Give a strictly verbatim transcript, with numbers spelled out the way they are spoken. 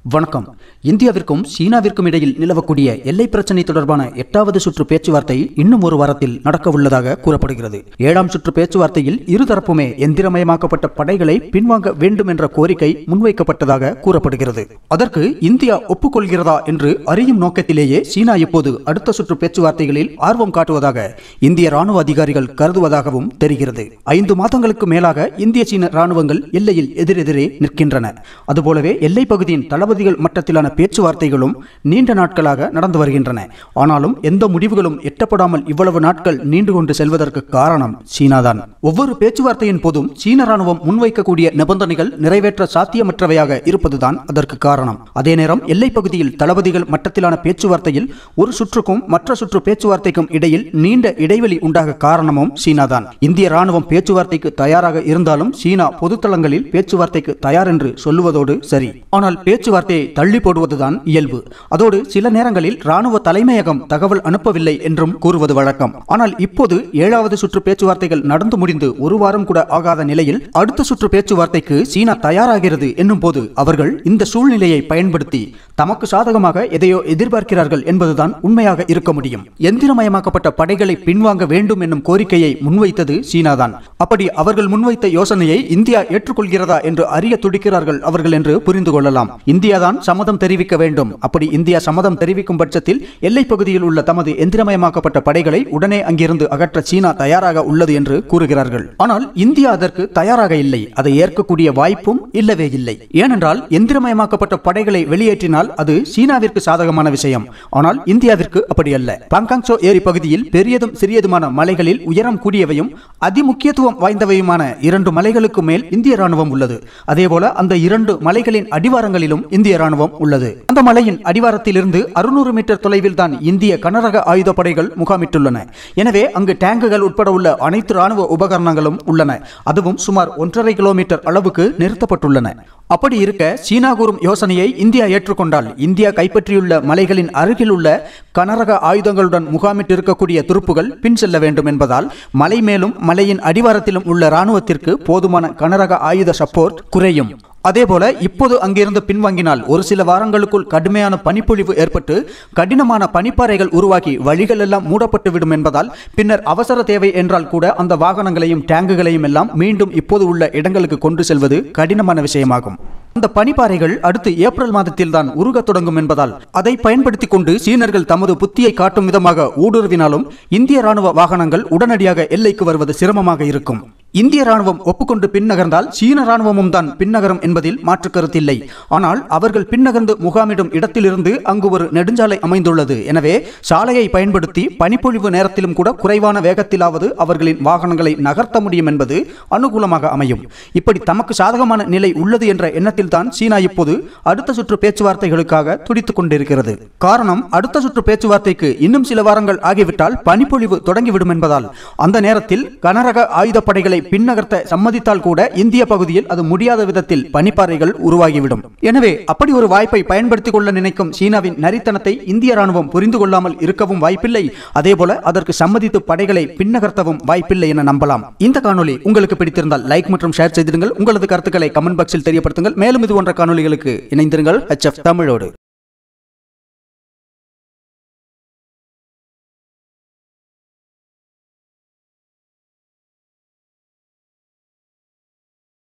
வணக்கம். இந்தியாவிற்கும் சீனாவிற்கும் இடையில் நிலவக்கூடிய எல்லை பிரச்சினை தொடர்பான எட்டாவது சுற்று பேச்சுவார்த்தை இன்னும் ஒரு வாரத்தில் நடக்க உள்ளதாக கூறப்படுகிறது. ஏழாம் சுற்று பேச்சுவார்த்தையில் இருதரப்புமே எந்திரமயமாக்கப்பட்ட படைகளை பின்வாங்க வேண்டும் என்ற கோரிக்கை முன்வைக்கப்பட்டதாக கூறப்படுகிறது. அதற்கு இந்தியா ஒப்புக்கொள்கிறதா என்று அறியும் நோக்கத்திலேயே சீனா இப்போது அடுத்த சுற்று பேச்சுவார்த்தைகளில் ஆர்வம் காட்டுவதாக இந்திய ராணுவ அதிகாரிகள் கருதுவதாகவும் தெரிகிறது. ஐந்து மாதங்களுக்கு மேலாக இந்திய சீன ராணுவங்கள் எல்லையில் எதிரெதிரே நிற்கின்றன. அதுபோலவே எல்லை பகுதியின் தளபதி மட்டத்திலான பேச்சுவார்த்தைகளும் நீண்ட நாட்களாக நடந்து வருகின்றன. ஆனாலும் எந்த முடிவுகளும் எட்டப்படாமல் இவ்வளவு நாட்கள் நீண்டு கொண்டு செல்வதற்கு காரணம் சீனாதான். ஒவ்வொரு பேச்சுவார்த்தையின் போதும் சீன ராணுவம் முன்வைக்கக்கூடிய நிபந்தனைகள் நிறைவேற்ற சாத்தியமற்றவையாக இருப்பதுதான் அதற்கு காரணம். அதே நேரம் எல்லை பகுதியில் தளபதிகள் மட்டத்திலான பேச்சுவார்த்தையில் ஒரு சுற்றுக்கும் மற்ற சுற்று பேச்சுவார்த்தைக்கும் இடையில் நீண்ட இடைவெளி உண்டாக காரணமும் சீனாதான். இந்திய ராணுவம் பேச்சுவார்த்தைக்கு தயாராக இருந்தாலும் சீனா பொதுத்தளங்களில் பேச்சுவார்த்தைக்கு தயார் என்று சொல்லுவதோடு சரி. ஆனால் பேச்சுவார்த்தை தள்ளி போடுவதுதான் இயல்பு. அதோடு சில நேரங்களில் ராணுவ தலைமையகம் தகவல் அனுப்பவில்லை என்றும் கூறுவது வழக்கம். ஆனால் இப்போது ஏழாவது சுற்று பேச்சுவார்த்தைகள் நடந்து முடிந்து ஒரு வாரம் கூட ஆகாத நிலையில் அடுத்த சுற்று பேச்சுவார்த்தைக்கு சீனா தயாராகிறது என்னும் போது அவர்கள் இந்த சூழ்நிலையை பயன்படுத்தி தமக்கு சாதகமாக எதையோ எதிர்பார்க்கிறார்கள் என்பதுதான் உண்மையாக இருக்க முடியும். எந்திரமயமாக்கப்பட்ட படைகளை பின்வாங்க வேண்டும் என்னும் கோரிக்கையை முன்வைத்தது சீனாதான். அப்படி அவர்கள் முன்வைத்த யோசனையை இந்தியா ஏற்றுக்கொள்கிறதா என்று அறிய துடிக்கிறார்கள் அவர்கள் என்று புரிந்து கொள்ளலாம். இந்தியாதான் சம்மதம் தெரிவிக்க வேண்டும். அப்படி இந்தியா சம்மதம் தெரிவிக்கும் பட்சத்தில் எல்லை பகுதியில் உள்ள தமது எந்திரமயமாக்கப்பட்ட படைகளை உடனே அங்கிருந்து அகற்ற சீனா தயாராக உள்ளது என்று கூறுகிறார்கள். ஆனால் இந்தியா அதற்கு தயாராக இல்லை. அதை ஏற்கக்கூடிய வாய்ப்பும் இல்லவே இல்லை. ஏனென்றால் எந்திரமயமாக்கப்பட்ட படைகளை வெளியேற்றினால் அது சீனாவிற்கு சாதகமான விஷயம். ஆனால் இந்தியாவிற்கு அப்படி அல்ல. பாங்காங்சோ ஏரி பகுதியில் பெரியதும் சிறியதுமான மலைகளில் உயரம் கூடியவையும் அதிமுக்கியத்துவம் வாய்ந்தவையுமான இரண்டு மலைகளுக்கு மேல் இந்திய ராணுவம் உள்ளது. அதேபோல அந்த இரண்டு மலைகளின் அடிவாரங்களிலும் இந்திய ராணுவம் உள்ளது. அந்த மலையின் அடிவாரத்தில் இருந்து அறுநூறு மீட்டர் தொலைவில் தான் இந்திய கனரக ஆயுத படைகள் முகாமிட்டுள்ளன. எனவே அங்கு டேங்குகள் உட்பட உள்ள அனைத்து ராணுவ உபகரணங்களும் உள்ளன. அதுவும் சுமார் ஒன்றரை கிலோமீட்டர் அளவுக்கு நிறுத்தப்பட்டுள்ளன. அப்படி இருக்க சீனா கூறும் யோசனையை இந்தியா ஏற்றுக்கொண்டால் இந்தியா கைப்பற்றியுள்ள மலைகளின் அருகில் உள்ள கனரக ஆயுதங்களுடன் முகாமிட்டு இருக்கக்கூடிய துருப்புகள் பின் செல்ல வேண்டும் என்பதால் மலை மேலும் மலையின் அடிவாரத்திலும் உள்ள ராணுவத்திற்கு போதுமான கனரக ஆயுத சப்போர்ட் குறையும். அதேபோல இப்போது அங்கிருந்து பின்வாங்கினால் ஒரு சில வாரங்களுக்குள் கடுமையான பனிப்பொழிவு ஏற்பட்டு கடினமான பனிப்பாறைகள் உருவாகி வழிகள் எல்லாம் மூடப்பட்டு விடும் என்பதால் பின்னர் அவசர தேவை என்றால் கூட அந்த வாகனங்களையும் டேங்குகளையும் எல்லாம் மீண்டும் இப்போது உள்ள இடங்களுக்கு கொண்டு செல்வது கடினமான விஷயமாகும். அந்த பனிப்பாறைகள் அடுத்து ஏப்ரல் மாதத்தில் தான் உருகத் தொடங்கும் என்பதால் அதை பயன்படுத்திக் கொண்டு சீனர்கள் தமது புத்தியை காட்டும் விதமாக ஊடுருவினாலும் இந்திய ராணுவ வாகனங்கள் உடனடியாக எல்லைக்கு வருவது சிரமமாக இருக்கும். இந்திய ராணுவம் ஒப்புக்கொண்டு பின்னகர்ந்தால் சீன ராணுவமும் தான் பின்னகரும் என்பதில் மாற்று கருத்தில்லை. ஆனால் அவர்கள் பின்னகர்ந்து முகாமிடும் இடத்திலிருந்து அங்கு ஒரு நெடுஞ்சாலை அமைந்துள்ளது. எனவே சாலையை பயன்படுத்தி பனிப்பொழிவு நேரத்திலும் கூட குறைவான வேகத்திலாவது அவர்களின் வாகனங்களை நகர்த்த முடியும் என்பது அனுகூலமாக அமையும். இப்படி தமக்கு சாதகமான நிலை உள்ளது என்ற எண்ணத்தில் தான் சீனா இப்போது அடுத்த சுற்று பேச்சுவார்த்தைகளுக்காக துடித்துக் கொண்டிருக்கிறது. காரணம், அடுத்த சுற்று பேச்சுவார்த்தைக்கு இன்னும் சில வாரங்கள் ஆகிவிட்டால் பனிப்பொழிவு தொடங்கிவிடும் என்பதால் அந்த நேரத்தில் கனரக ஆயுதப்படைகளை பின்னகர்த்த சம்மதித்தால் கூட இந்திய பகுதியில் அது முடியாத விதத்தில் பனிப்பாறைகள் உருவாகிவிடும். எனவே அப்படி ஒரு வாய்ப்பை பயன்படுத்திக் கொள்ள நினைக்கும் சீனாவின் நரித்தனத்தை இந்திய ராணுவம் புரிந்து கொள்ளாமல் இருக்கவும் வாய்ப்பில்லை. அதேபோல அதற்கு சம்மதித்து படைகளை பின்னகர்த்தவும் வாய்ப்பில்லை என நம்பலாம். இந்த காணொலி உங்களுக்கு பிடித்திருந்தால் லைக் மற்றும் ஷேர் செய்திருங்கள். உங்களது கருத்துக்களை கமெண்ட் பாக்ஸில் தெரியப்படுத்துங்கள். மேலும் இது போன்ற காணொலிகளுக்கு இணைந்திருங்கள். எச் எஃப் தமிழோடு.